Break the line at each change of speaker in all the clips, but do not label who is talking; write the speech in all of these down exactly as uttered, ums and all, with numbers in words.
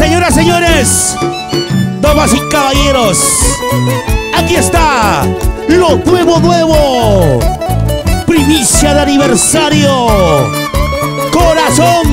Señoras, señores, damas y caballeros, aquí está lo nuevo, nuevo. Primicia de aniversario. Corazón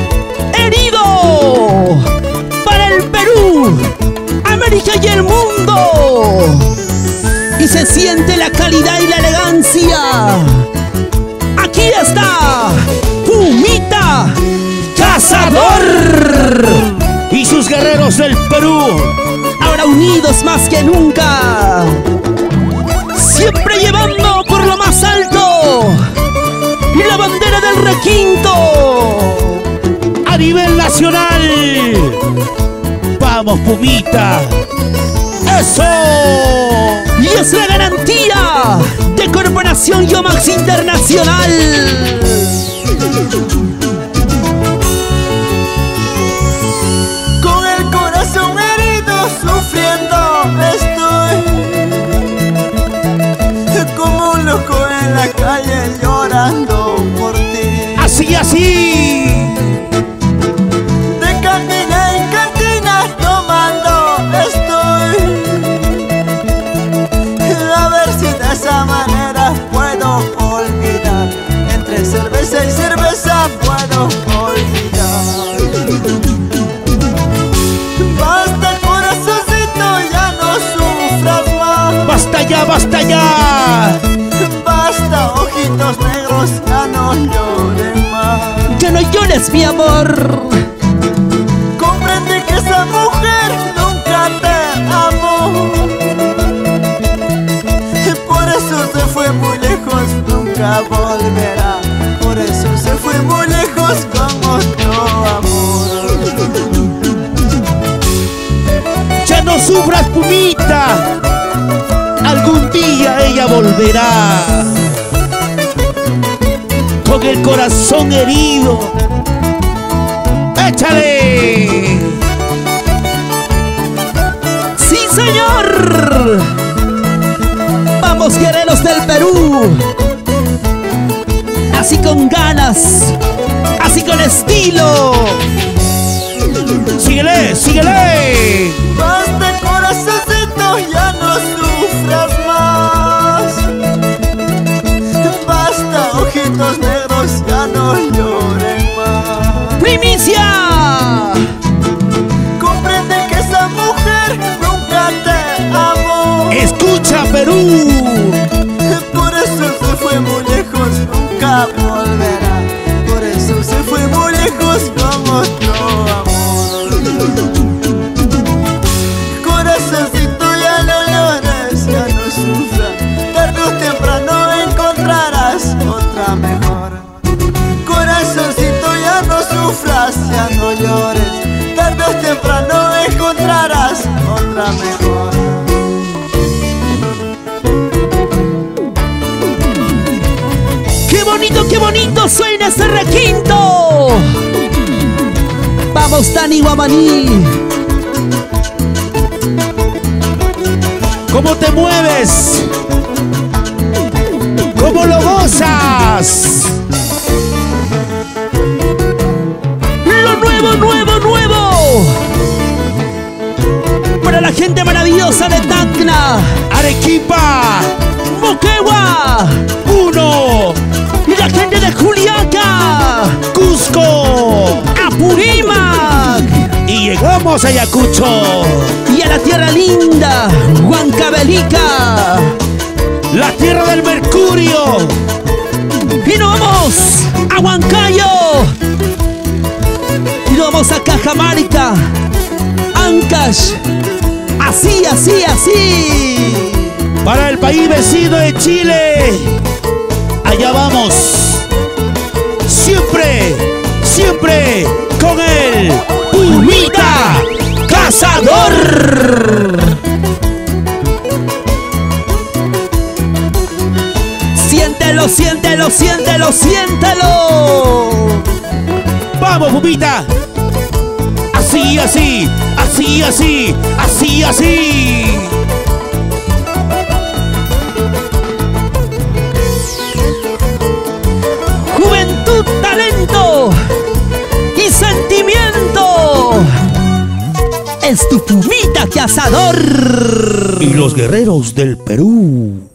herido para el Perú, América y el mundo. Y se siente la calidad y la elegancia. Aquí está Pumita Cazador y sus guerreros del Perú, ahora unidos más que nunca, siempre llevando por lo más alto y la bandera del requinto a nivel nacional. Vamos, Pumita, eso. Y es la garantía de Corporación Yomax Internacional.
Con el corazón herido, sufriendo estoy, como un loco en la calle llorando por ti.
Así, así.
De cantina en cantina tomando estoy, a ver si de esa manera puedo olvidar. Entre cerveza y cerveza puedo olvidar. Basta, corazoncito, ya no sufras más.
Basta ya, basta ya.
Basta, ojitos negros, ya no llores más.
Ya no llores, mi amor.
Comprende que esa mujer nunca te amó. Por eso se fue muy lejos, nunca volverá. Por eso se fue muy lejos con otro amor.
Ya no sufras, Pumita. Algún día ella volverá. Con el corazón herido. ¡Échale! ¡Sí, señor! ¡Vamos, guerreros del Perú! Así con ganas, así con estilo. ¡Síguele, síguele!
Basta, corazoncito, ya no sufras más. Basta, ojitos negros, ya no lloren más.
¡Primicia!
Comprende que esa mujer nunca te amó.
¡Escucha, Perú!
Por eso se fue muy lejos, nunca volverá. Por eso se fue muy lejos con otro amor. Corazoncito, ya no llores, ya no sufras. Tarde o temprano encontrarás otra mejor. Corazoncito, ya no sufras, ya no llores. Tarde o temprano encontrarás otra mejor.
¡Qué bonito, qué bonito suena ese requinto! ¡Vamos, Dani Guamaní! ¿Cómo te mueves? ¿Cómo lo gozas? ¡Lo nuevo, nuevo, nuevo! Para la gente maravillosa de Tacna, Arequipa, Moquegua, Puno, y la gente de Juliaca, Cusco, Apurímac, y llegamos a Ayacucho y a la tierra linda, Huancavelica, la tierra del mercurio, y nos vamos a Huancayo, y nos vamos a Cajamarca, Ancash, así, así, así. Para el país vecino de Chile, allá vamos. Siempre, siempre con el Pumita Cazador. Siéntelo, siéntelo, siéntelo, siéntelo. Vamos, Pumita. Así, así, así, así, así, así. Juventud, talento y sentimiento. estufumita que asador. Y los guerreros del Perú.